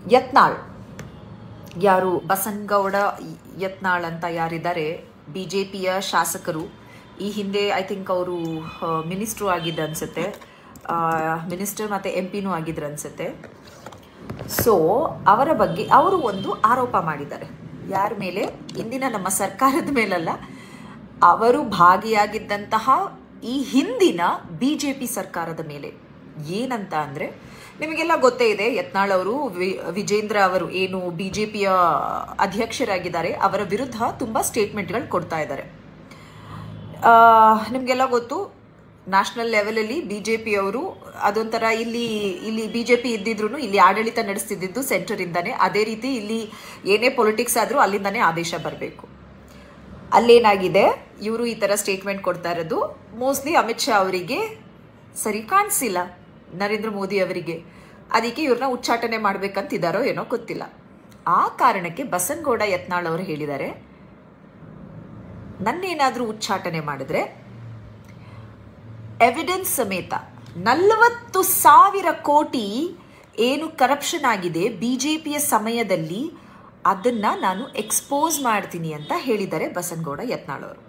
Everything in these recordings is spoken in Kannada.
ಯತ್ನಾಳ್ ಯಾರು ಬಸನಗೌಡ ಯತ್ನಾಳ್ ಅಂತ ಯಾರಿದ್ದಾರೆ, ಬಿ ಜೆ ಪಿಯ ಶಾಸಕರು. ಈ ಹಿಂದೆ ಐ ಥಿಂಕ್ ಅವರು ಮಿನಿಸ್ಟ್ರು ಆಗಿದ್ದ ಅನಿಸುತ್ತೆ, ಮಿನಿಸ್ಟರ್ ಮತ್ತು ಎಂ ಪಿನೂ ಆಗಿದ್ರು ಅನಿಸುತ್ತೆ. ಸೊ ಅವರ ಬಗ್ಗೆ ಅವರು ಒಂದು ಆರೋಪ ಮಾಡಿದ್ದಾರೆ. ಯಾರ ಮೇಲೆ? ಇಂದಿನ ನಮ್ಮ ಸರ್ಕಾರದ ಮೇಲಲ್ಲ, ಅವರು ಭಾಗಿಯಾಗಿದ್ದಂತಹ ಈ ಹಿಂದಿನ ಬಿ ಜೆ ಪಿ ಸರ್ಕಾರದ ಮೇಲೆ. ಏನಂತ ಅಂದರೆ, ನಿಮಗೆಲ್ಲ ಗೊತ್ತೇ ಇದೆ, ಯತ್ನಾಳ್ ಅವರು ವಿಜೇಂದ್ರ ಅವರು ಏನು ಬಿ ಜೆ ಪಿಯ ಅಧ್ಯಕ್ಷರಾಗಿದ್ದಾರೆ, ಅವರ ವಿರುದ್ಧ ತುಂಬ ಸ್ಟೇಟ್ಮೆಂಟ್ಗಳು ಕೊಡ್ತಾ ಇದ್ದಾರೆ. ನಿಮಗೆಲ್ಲ ಗೊತ್ತು, ನ್ಯಾಷನಲ್ ಲೆವೆಲಲ್ಲಿ ಬಿ ಜೆ ಪಿಯವರು ಅದೊಂಥರ ಇಲ್ಲಿ ಬಿ ಜೆ ಪಿ ಇದ್ದಿದ್ರು ಇಲ್ಲಿ ಆಡಳಿತ ನಡೆಸ್ತಿದ್ದು ಸೆಂಟರಿಂದಾನೆ. ಅದೇ ರೀತಿ ಇಲ್ಲಿ ಏನೇ ಪೊಲಿಟಿಕ್ಸ್ ಆದರೂ ಅಲ್ಲಿಂದಾನೇ ಆದೇಶ ಬರಬೇಕು. ಅಲ್ಲೇನಾಗಿದೆ, ಇವರು ಈ ಥರ ಸ್ಟೇಟ್ಮೆಂಟ್ ಕೊಡ್ತಾ ಇರೋದು ಮೋಸ್ಟ್ಲಿ ಅಮಿತ್ ಶಾ ಅವರಿಗೆ ಸರಿ ಕಾಣಿಸಿಲ್ಲ, ನರೇಂದ್ರ ಮೋದಿ ಅವರಿಗೆ. ಅದಕ್ಕೆ ಇವ್ರನ್ನ ಉಚ್ಚಾಟನೆ ಮಾಡ್ಬೇಕಂತಿದ್ದಾರೋ ಏನೋ ಗೊತ್ತಿಲ್ಲ. ಆ ಕಾರಣಕ್ಕೆ ಬಸನಗೌಡ ಯತ್ನಾಳ್ ಅವರು ಹೇಳಿದ್ದಾರೆ, ನನ್ನೇನಾದರೂ ಉಚ್ಚಾಟನೆ ಮಾಡಿದ್ರೆ ಎವಿಡೆನ್ಸ್ ಸಮೇತ 40,000 ಕೋಟಿ ಏನು ಕರಪ್ಷನ್ ಆಗಿದೆ ಬಿಜೆಪಿಯ ಸಮಯದಲ್ಲಿ, ಅದನ್ನ ನಾನು ಎಕ್ಸ್ಪೋಸ್ ಮಾಡ್ತೀನಿ ಅಂತ ಹೇಳಿದ್ದಾರೆ ಬಸನಗೌಡ ಯತ್ನಾಳ್ ಅವರು.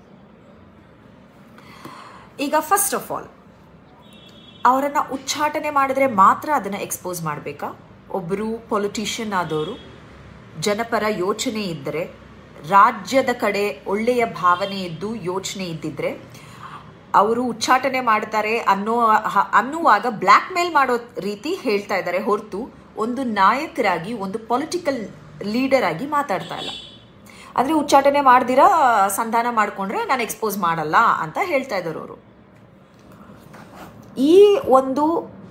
ಈಗ ಫಸ್ಟ್ ಆಫ್ ಆಲ್ ಅವರನ್ನು ಉಚ್ಚಾಟನೆ ಮಾಡಿದ್ರೆ ಮಾತ್ರ ಅದನ್ನು ಎಕ್ಸ್ಪೋಸ್ ಮಾಡಬೇಕಾ? ಒಬ್ಬರು ಪೊಲಿಟಿಷಿಯನ್ ಆದವರು ಜನಪರ ಯೋಚನೆ ಇದ್ದರೆ, ರಾಜ್ಯದ ಕಡೆ ಒಳ್ಳೆಯ ಭಾವನೆ ಇದ್ದು ಯೋಚನೆ ಇದ್ದಿದ್ರೆ ಅವರು ಉಚ್ಚಾಟನೆ ಮಾಡ್ತಾರೆ ಅನ್ನುವಾಗ ಬ್ಲ್ಯಾಕ್ ಮೇಲ್ ಮಾಡೋ ರೀತಿ ಹೇಳ್ತಾ ಇದ್ದಾರೆ ಹೊರತು ಒಂದು ನಾಯಕರಾಗಿ, ಒಂದು ಪೊಲಿಟಿಕಲ್ ಲೀಡರ್ ಆಗಿ ಮಾತಾಡ್ತಾ ಇಲ್ಲ. ಅಂದರೆ ಉಚ್ಚಾಟನೆ ಮಾಡ್ದಿರಾ ಸಂಧಾನ ಮಾಡಿಕೊಂಡ್ರೆ ನಾನು ಎಕ್ಸ್ಪೋಸ್ ಮಾಡಲ್ಲ ಅಂತ ಹೇಳ್ತಾ ಇದ್ದಾರೆ ಅವರು. ಈ ಒಂದು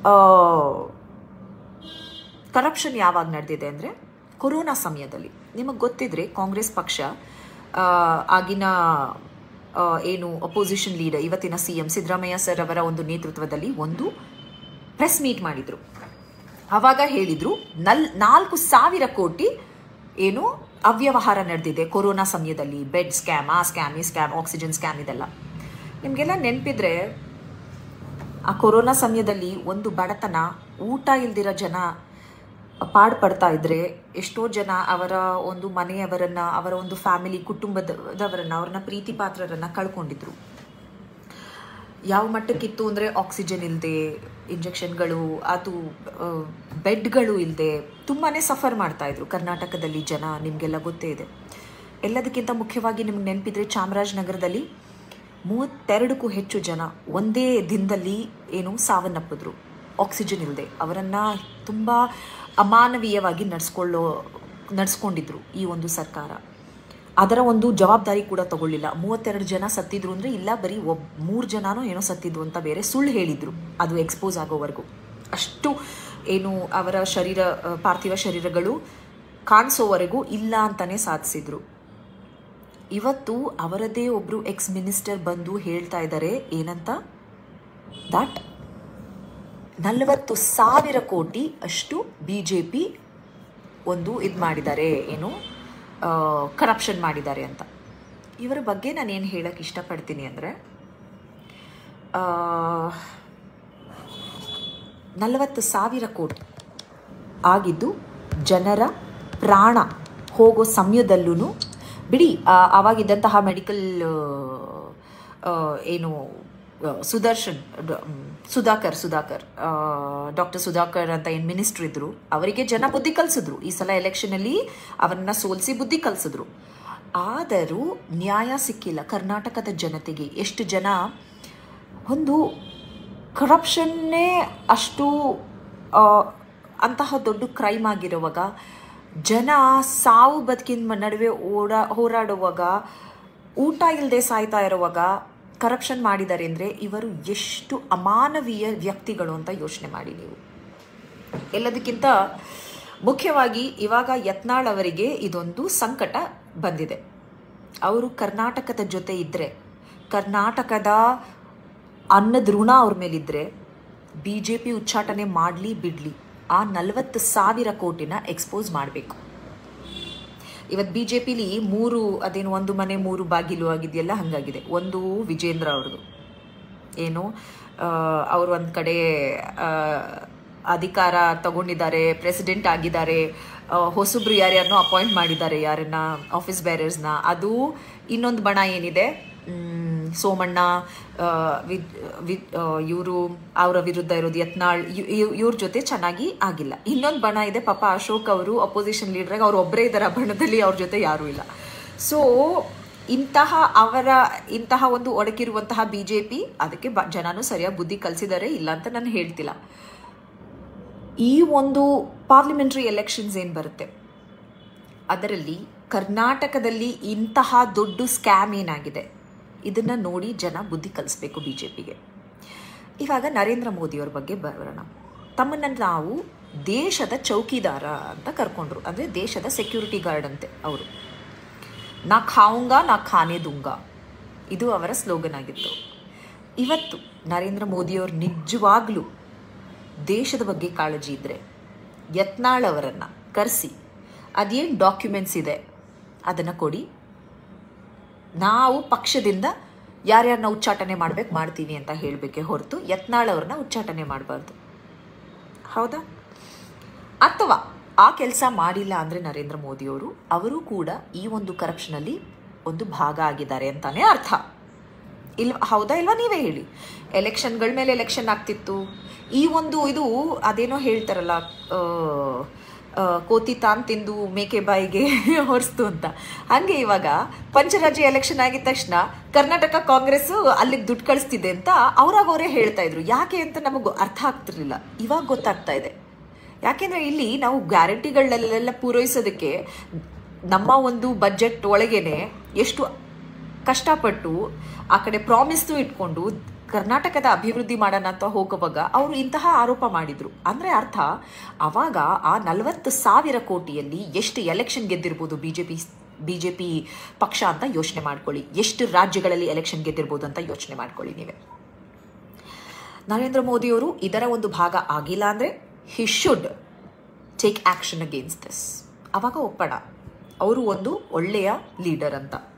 ಕರಪ್ಷನ್ ಯಾವಾಗ ನಡೆದಿದೆ ಅಂದರೆ ಕೊರೋನಾ ಸಮಯದಲ್ಲಿ. ನಿಮಗೆ ಗೊತ್ತಿದ್ರೆ ಕಾಂಗ್ರೆಸ್ ಪಕ್ಷ ಆಗಿನ ಏನು ಅಪೋಸಿಷನ್ ಲೀಡರ್, ಇವತ್ತಿನ CM ಸಿದ್ದರಾಮಯ್ಯ ಸರ್ ಅವರ ಒಂದು ನೇತೃತ್ವದಲ್ಲಿ ಒಂದು ಪ್ರೆಸ್ ಮೀಟ್ ಮಾಡಿದರು. ಆವಾಗ ಹೇಳಿದರು 4,000 ಕೋಟಿ ಏನು ಅವ್ಯವಹಾರ ನಡೆದಿದೆ ಕೊರೋನಾ ಸಮಯದಲ್ಲಿ. ಬೆಡ್ ಸ್ಕ್ಯಾಮ್, ಆ ಸ್ಕ್ಯಾಮ್, ಈ ಸ್ಕ್ಯಾಮ್, ಆಕ್ಸಿಜನ್ ಸ್ಕ್ಯಾಮ್, ಇದೆಲ್ಲ ನಿಮಗೆಲ್ಲ ನೆನಪಿದ್ರೆ, ಆ ಕೊರೋನಾ ಸಮಯದಲ್ಲಿ ಒಂದು ಬಡತನ, ಊಟ ಇಲ್ದಿರೋ ಜನ ಪಾಡ್ಪಡ್ತಾ ಇದ್ರೆ ಎಷ್ಟೋ ಜನ ಅವರ ಒಂದು ಮನೆಯವರನ್ನ, ಅವರ ಒಂದು ಫ್ಯಾಮಿಲಿ ಕುಟುಂಬದವರನ್ನ, ಅವ್ರನ್ನ ಪ್ರೀತಿ ಪಾತ್ರರನ್ನ ಕಳ್ಕೊಂಡಿದ್ರು. ಯಾವ ಮಟ್ಟಕ್ಕಿತ್ತು ಅಂದರೆ ಆಕ್ಸಿಜನ್ ಇಲ್ಲದೆ, ಇಂಜೆಕ್ಷನ್ಗಳು, ಅದು ಬೆಡ್ಗಳು ಇಲ್ಲದೆ ತುಂಬಾ ಸಫರ್ ಮಾಡ್ತಾಯಿದ್ರು ಕರ್ನಾಟಕದಲ್ಲಿ ಜನ. ನಿಮಗೆಲ್ಲ ಗೊತ್ತೇ ಇದೆ. ಎಲ್ಲದಕ್ಕಿಂತ ಮುಖ್ಯವಾಗಿ ನಿಮ್ಗೆ ನೆನಪಿದ್ರೆ, ಚಾಮರಾಜನಗರದಲ್ಲಿ 32ಕ್ಕೂ ಹೆಚ್ಚು ಜನ ಒಂದೇ ದಿನದಲ್ಲಿ ಏನು ಸಾವನ್ನಪ್ಪಿದ್ರು ಆಕ್ಸಿಜನ್ ಇಲ್ಲದೆ. ಅವರನ್ನು ತುಂಬ ಅಮಾನವೀಯವಾಗಿ ನಡೆಸ್ಕೊಂಡಿದ್ರು ಈ ಒಂದು ಸರ್ಕಾರ. ಅದರ ಒಂದು ಜವಾಬ್ದಾರಿ ಕೂಡ ತಗೊಳ್ಳಿಲ್ಲ. 32 ಜನ ಸತ್ತಿದ್ರು ಅಂದರೆ ಇಲ್ಲ, ಬರೀ 3 ಜನನೋ ಏನೋ ಸತ್ತಿದ್ರು ಅಂತ ಬೇರೆ ಸುಳ್ಳು ಹೇಳಿದರು, ಅದು ಎಕ್ಸ್ಪೋಸ್ ಆಗೋವರೆಗೂ. ಅಷ್ಟು ಏನು ಅವರ ಪಾರ್ಥಿವ ಶರೀರಗಳು ಕಾಣಿಸೋವರೆಗೂ ಇಲ್ಲ ಅಂತಲೇ ಸಾಧಿಸಿದ್ರು. ಇವತ್ತು ಅವರದೇ ಒಬ್ಬರು ಎಕ್ಸ್ ಮಿನಿಸ್ಟರ್ ಬಂದು ಹೇಳ್ತಾ ಇದ್ದಾರೆ ಏನಂತ, ದಟ್ 40,000 ಕೋಟಿ ಅಷ್ಟು BJP ಒಂದು ಇದು ಮಾಡಿದ್ದಾರೆ, ಏನು ಕರಪ್ಷನ್ ಮಾಡಿದ್ದಾರೆ ಅಂತ. ಇವರ ಬಗ್ಗೆ ನಾನೇನು ಹೇಳಕ್ಕೆ ಇಷ್ಟಪಡ್ತೀನಿ ಅಂದರೆ, 40,000 ಕೋಟಿ ಆಗಿದ್ದು ಜನರ ಪ್ರಾಣ ಹೋಗೋ ಸಮಯದಲ್ಲೂ ಬಿಡಿ. ಆವಾಗಿದ್ದಂತಹ ಮೆಡಿಕಲ್ ಏನು ಸುಧಾಕರ್ ಡಾಕ್ಟರ್ ಸುಧಾಕರ್ ಅಂತ ಏನು ಮಿನಿಸ್ಟ್ರ್ ಇದ್ರು, ಅವರಿಗೆ ಜನ ಬುದ್ಧಿ ಕಲಿಸಿದ್ರು. ಈ ಸಲ ಎಲೆಕ್ಷನಲ್ಲಿ ಅವರನ್ನು ಸೋಲಿಸಿ ಬುದ್ಧಿ ಕಲಿಸಿದ್ರು. ಆದರೂ ನ್ಯಾಯ ಸಿಕ್ಕಿಲ್ಲ ಕರ್ನಾಟಕದ ಜನತೆಗೆ. ಎಷ್ಟು ಜನ ಒಂದು ಕರಪ್ಷನ್ನೇ ಅಷ್ಟು ಅಂತಹ ದೊಡ್ಡ ಕ್ರೈಮ್ ಆಗಿರುವಾಗ, ಜನ ಸಾವು ಬದುಕಿನ ನಡುವೆ ಹೋರಾಡುವಾಗ, ಊಟ ಇಲ್ಲದೆ ಸಾಯ್ತಾ ಇರುವಾಗ ಕರಪ್ಷನ್ ಮಾಡಿದ್ದಾರೆ ಅಂದರೆ ಇವರು ಎಷ್ಟು ಅಮಾನವೀಯ ವ್ಯಕ್ತಿಗಳು ಅಂತ ಯೋಚನೆ ಮಾಡಿ ನೀವು. ಎಲ್ಲದಕ್ಕಿಂತ ಮುಖ್ಯವಾಗಿ ಇವಾಗ ಯತ್ನಾಳ್ ಅವರಿಗೆ ಇದೊಂದು ಸಂಕಟ ಬಂದಿದೆ. ಅವರು ಕರ್ನಾಟಕದ ಜೊತೆ ಇದ್ದರೆ, ಕರ್ನಾಟಕದ ಅನ್ನದ ಋಣ ಅವ್ರ ಮೇಲಿದ್ದರೆ, BJP ಉಚ್ಚಾಟನೆ ಮಾಡಲಿ ಬಿಡಲಿ, ಆ 40,000 ಕೋಟಿನ ಎಕ್ಸ್ಪೋಸ್ ಮಾಡಬೇಕು. ಇವತ್ತು BJPಲಿ 3 ಅದೇನು ಒಂದು ಮನೆ 3 ಬಾಗಿಲು ಆಗಿದೆಯಲ್ಲ, ಹಾಗಾಗಿದೆ. ಒಂದು ವಿಜೇಂದ್ರ ಅವ್ರದ್ದು, ಏನು ಅವರು ಒಂದು ಕಡೆ ಅಧಿಕಾರ ತಗೊಂಡಿದ್ದಾರೆ, ಪ್ರೆಸಿಡೆಂಟ್ ಆಗಿದ್ದಾರೆ, ಹೊಸಬ್ರು ಯಾರ್ಯಾರನ್ನೋ ಅಪಾಯಿಂಟ್ ಮಾಡಿದ್ದಾರೆ, ಯಾರನ್ನ ಆಫೀಸ್ ಬೇರರ್ಸ್ನ. ಅದು ಇನ್ನೊಂದು ಬಣ ಏನಿದೆ, ಸೋಮಣ್ಣ ಇವರು ಅವರ ವಿರುದ್ಧ ಇರೋದು ಯತ್ನಾಳ್, ಇವ್ರ ಜೊತೆ ಚೆನ್ನಾಗಿ ಆಗಿಲ್ಲ. ಇನ್ನೊಂದು ಬಣ ಇದೆ, ಪಾಪ ಅಶೋಕ್ ಅವರು ಅಪೋಸಿಷನ್ ಲೀಡರ್, ಅವ್ರು ಒಬ್ಬರೇ ಇದ್ದಾರೆ ಆ ಬಣದಲ್ಲಿ, ಅವ್ರ ಜೊತೆ ಯಾರೂ ಇಲ್ಲ. ಸೊ ಇಂತಹ ಒಂದು ಒಡಕಿರುವಂತಹ BJP, ಅದಕ್ಕೆ ಜನನೂ ಸರಿಯಾಗಿ ಬುದ್ಧಿ ಕಲಿಸಿದ್ದಾರೆ, ಇಲ್ಲ ಅಂತ ನಾನು ಹೇಳ್ತಿಲ್ಲ. ಈ ಒಂದು ಪಾರ್ಲಿಮೆಂಟ್ರಿ ಎಲೆಕ್ಷನ್ಸ್ ಏನು ಬರುತ್ತೆ ಅದರಲ್ಲಿ ಕರ್ನಾಟಕದಲ್ಲಿ ಇಂತಹ ದೊಡ್ಡ ಸ್ಕ್ಯಾಮ್ ಏನಾಗಿದೆ ಇದನ್ನು ನೋಡಿ ಜನ ಬುದ್ಧಿ ಕಲಿಸ್ಬೇಕು BJPಗೆ. ಇವಾಗ ನರೇಂದ್ರ ಮೋದಿಯವ್ರ ಬಗ್ಗೆ ಬರೋಣ. ತಮ್ಮನ್ನು ನಾವು ದೇಶದ ಚೌಕಿದಾರ ಅಂತ ಕರ್ಕೊಂಡ್ರು, ಅಂದರೆ ದೇಶದ ಸೆಕ್ಯೂರಿಟಿ ಗಾರ್ಡ್ ಅಂತೆ ಅವರು. ನಾ ಖಾऊंगा ನಾ ಖಾನೆ दूंगा, ಇದು ಅವರ ಸ್ಲೋಗನ್ ಆಗಿತ್ತು. ಇವತ್ತು ನರೇಂದ್ರ ಮೋದಿಯವರು ನಿಜವಾಗ್ಲೂ ದೇಶದ ಬಗ್ಗೆ ಕಾಳಜಿ ಇದ್ದರೆ ಯತ್ನಾಳ್ ಅವರನ್ನು ಕರೆಸಿ ಅದೇನು ಡಾಕ್ಯುಮೆಂಟ್ಸ್ ಇದೆ ಅದನ್ನು ಕೊಡಿ, ನಾವು ಪಕ್ಷದಿಂದ ಯಾರ್ಯಾರನ್ನ ಉಚ್ಚಾಟನೆ ಮಾಡ್ತೀವಿ ಅಂತ ಹೇಳಬೇಕೆ ಹೊರತು ಯತ್ನಾಳ್ ಅವ್ರನ್ನ ಉಚ್ಚಾಟನೆ ಮಾಡಬಾರ್ದು. ಹೌದಾ? ಅಥವಾ ಆ ಕೆಲಸ ಮಾಡಿಲ್ಲ ಅಂದರೆ ನರೇಂದ್ರ ಮೋದಿಯವರು ಅವರು ಕೂಡ ಈ ಒಂದು ಕರಪ್ಷನಲ್ಲಿ ಒಂದು ಭಾಗ ಆಗಿದ್ದಾರೆ ಅಂತಾನೆ ಅರ್ಥ. ಹೌದಾ ಇಲ್ವಾ? ನೀವೇ ಹೇಳಿ. ಎಲೆಕ್ಷನ್ಗಳ ಮೇಲೆ ಎಲೆಕ್ಷನ್ ಆಗ್ತಿತ್ತು, ಈ ಒಂದು ಇದು ಅದೇನೋ ಹೇಳ್ತಾರಲ್ಲ, ಕೋತಿ ತಾನ್ ತಿಂದು ಮೇಕೆ ಬಾಯಿಗೆ ಹೊರಿಸ್ತು ಅಂತ. ಹಾಗೆ ಇವಾಗ ಪಂಚರಾಜ್ಯ ಎಲೆಕ್ಷನ್ ಆಗಿದ ತಕ್ಷಣ ಕರ್ನಾಟಕ ಕಾಂಗ್ರೆಸ್ ಅಲ್ಲಿಗೆ ದುಡ್ಡು ಕಳಿಸ್ತಿದೆ ಅಂತ ಅವರೇ ಹೇಳ್ತಾ ಇದ್ರು. ಯಾಕೆ ಅಂತ ನಮಗೆ ಅರ್ಥ ಆಗ್ತಿರ್ಲಿಲ್ಲ, ಇವಾಗ ಗೊತ್ತಾಗ್ತಾ ಇದೆ. ಯಾಕೆಂದರೆ ಇಲ್ಲಿ ನಾವು ಗ್ಯಾರಂಟಿಗಳನ್ನೆಲ್ಲ ಪೂರೈಸೋದಕ್ಕೆ ನಮ್ಮ ಒಂದು ಬಜೆಟ್ ಒಳಗೇನೆ ಎಷ್ಟು ಕಷ್ಟಪಟ್ಟು ಆ ಕಡೆ ಪ್ರಾಮಿಸ್ನು ಇಟ್ಕೊಂಡು ಕರ್ನಾಟಕದ ಅಭಿವೃದ್ಧಿ ಮಾಡೋಣ ಅಂತ ಹೋಗುವಾಗ ಅವರು ಇಂತಹ ಆರೋಪ ಮಾಡಿದರು. ಅಂದರೆ ಅರ್ಥ ಆವಾಗ ಆ 40,000 ಕೋಟಿಯಲ್ಲಿ ಎಷ್ಟು ಎಲೆಕ್ಷನ್ ಗೆದ್ದಿರ್ಬೋದು BJP ಪಕ್ಷ ಅಂತ ಯೋಚನೆ ಮಾಡ್ಕೊಳ್ಳಿ. ಎಷ್ಟು ರಾಜ್ಯಗಳಲ್ಲಿ ಎಲೆಕ್ಷನ್ ಗೆದ್ದಿರ್ಬೋದು ಅಂತ ಯೋಚನೆ ಮಾಡ್ಕೊಳ್ಳಿ ನೀವೇ. ನರೇಂದ್ರ ಮೋದಿಯವರು ಇದರ ಒಂದು ಭಾಗ ಆಗಿಲ್ಲ ಅಂದರೆ he should take action against this. ಅವಾಗ ಒಪ್ಪಣ ಅವರು ಒಂದು ಒಳ್ಳೆಯ ಲೀಡರ್ ಅಂತ.